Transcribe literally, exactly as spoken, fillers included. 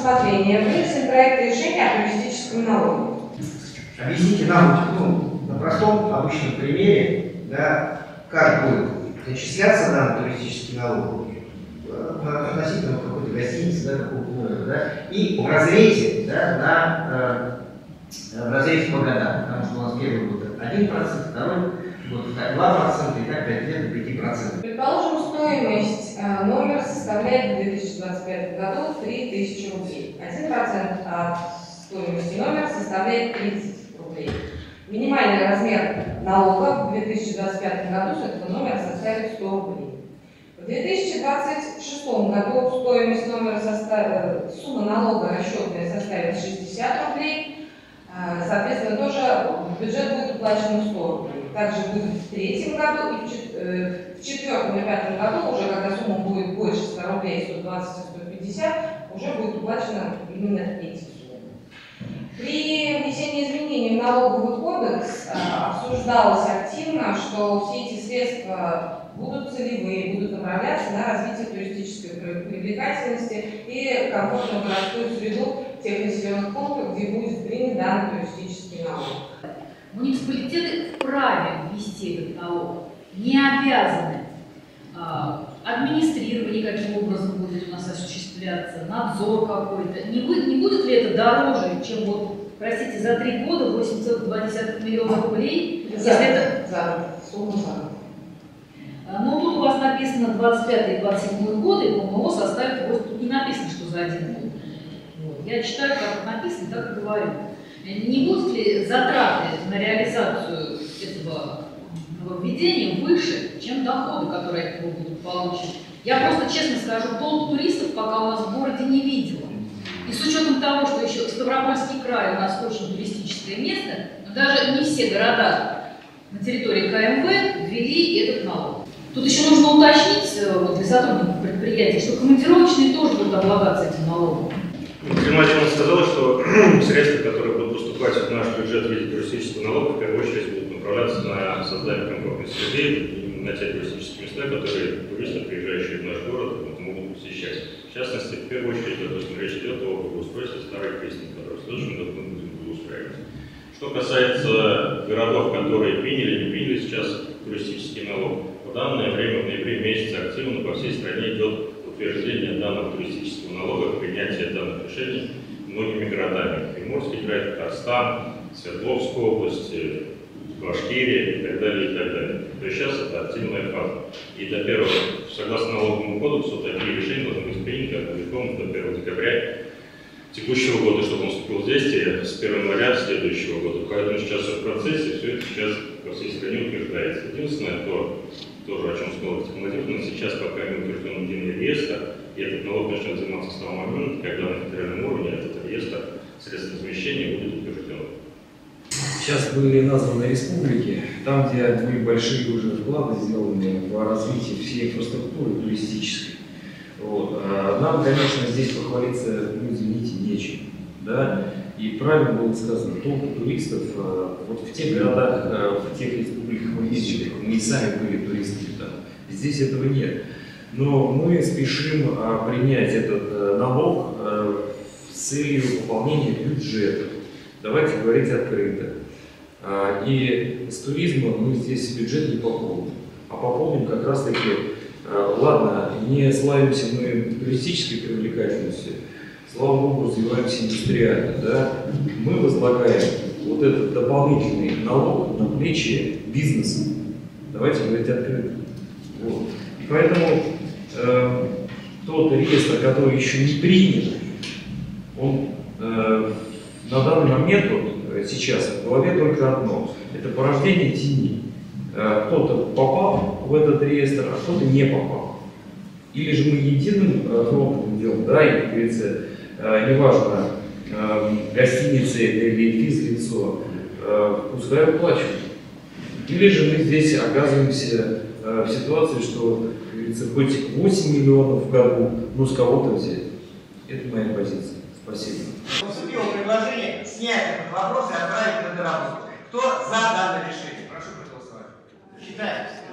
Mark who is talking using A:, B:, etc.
A: рассмотрение вынесен проект решения о туристическом налоге.
B: Объясните нам, ну, на простом обычном примере, да, как будет начисляться данный туристический налог относительно какой-то гостиницы, да, какого-то номера, да, и в разрезе, да, на, э, в разрезе по годам, потому что у нас первый год один процент, второй год два процента и так далее, до пяти процентов.
A: Предположим, стоимость э, номера составляет в две тысячи двадцать пятом году три тысячи рублей. один процент от стоимости номера составляет тридцать рублей. Минимальный размер налога в две тысячи двадцать пятом году с этого номера составит сто рублей. В две тысячи двадцать шестом году стоимость номера составила, сумма налога расчетная составит шестьдесят рублей. Соответственно, тоже в бюджет будет уплачено сто рублей. Также будет в третьем году и в четвертом и пятом году, уже когда сумма будет больше ста рублей, сто двадцать и сто пятьдесят, уже будет уплачено именно эти суммы. При внесении изменений в налоговый кодекс обсуждалось активно, что все эти средства будут целевые, будут направляться на развитие туристической привлекательности и комфортную городскую среду тех населенных пунктов, где будет принят данный туристический налог.
C: Муниципалитеты вправе ввести этот налог, не обязаны. Администрирование каким образом будет у нас осуществляться, надзор какой-то. Не будет, не будет ли это дороже, чем, вот, простите, за три года восемь целых два десятых миллиона рублей?
A: За,
C: если это...
A: за, сумму за.
C: Но тут у вас написано двадцать пятый и двадцать седьмой годы, и ПМО составит, вот тут не написано, что за один год. Вот. Я читаю, как написано, так и говорю. Не будут ли затраты на реализацию этого нововведения выше, чем доходы, которые от него будут получены? Я просто честно скажу, толп туристов пока у нас в городе не видела. И с учетом того, что еще Ставропольский край у нас очень туристическое место, но даже не все города на территории КМВ ввели этот налог. Тут еще нужно уточнить вот, для сотрудников предприятий, что командировочные тоже будут облагаться этим налогом.
D: Екатерина Владимировна сказала, что средства, которые будут поступать в наш бюджет в виде туристического налога, в первую очередь будут направляться на создание комфортной среды, на те туристические места, которые туристы, приезжающие в наш город, могут посещать. В частности, в первую очередь, допустим, речь идет о благоустройстве старых крестников, которые в следующем году мы будем благоустраивать. Что касается городов, которые приняли или не приняли сейчас туристический налог, в данное время, в ноябре месяце, активно по всей стране идет утверждение данного туристического налога, принятие данных решений многими городами. Приморский край, Татарстан, Свердловская область, Башкирия и так далее, и так далее. То есть сейчас это активная фаза. И до первого, согласно налоговому кодексу, такие решения должны быть приняты, опубликованы до первого декабря текущего года, чтобы он вступил в действие с первого января следующего года. Поэтому сейчас все в процессе, все это сейчас по всей стране утверждается. Единственное, то, тоже о чем сказал Екатерина Владимировна, сейчас пока не утвержден единый реестр, и этот налог начнет заниматься с того момента, когда на федеральном уровне этот реестр средств размещения будет утвержден.
E: Сейчас были названы республики, там, где были большие уже вклады сделаны в развитие всей инфраструктуры туристической. Вот. А нам, конечно, здесь похвалиться, ну, извините, нечем. Да? И правильно было сказано, толпы туристов вот в тех городах, в тех республиках мы видели, мы и сами были туристами там. Здесь этого нет. Но мы спешим принять этот налог с целью пополнения бюджета. Давайте говорить открыто. И с туризмом мы здесь бюджет не пополним, а пополним как раз таки, ладно, не славимся мы туристической привлекательностью, слава богу, развиваемся индустриально, да? Мы возлагаем вот этот дополнительный налог на плечи бизнеса. Давайте говорить открыто. Вот. И поэтому э, тот реестр, который еще не принят, он э, на данный момент, вот, сейчас, в голове только одно. Это порождение тени. Э, кто-то попал в этот реестр, а кто-то не попал. Или же мы единым э, фронтом идем, да, и, как говорится, э, неважно, э, гостиница или физлицо, э, пускай уплачивают. Или же мы здесь оказываемся э, в ситуации, что, как говорится, хоть восемь миллионов в году, но с кого-то взять. Это моя позиция. Спасибо.
B: Поступило предложение снять этот вопрос и отправить на доработку. Кто за данное решение? Прошу проголосовать. Считаем.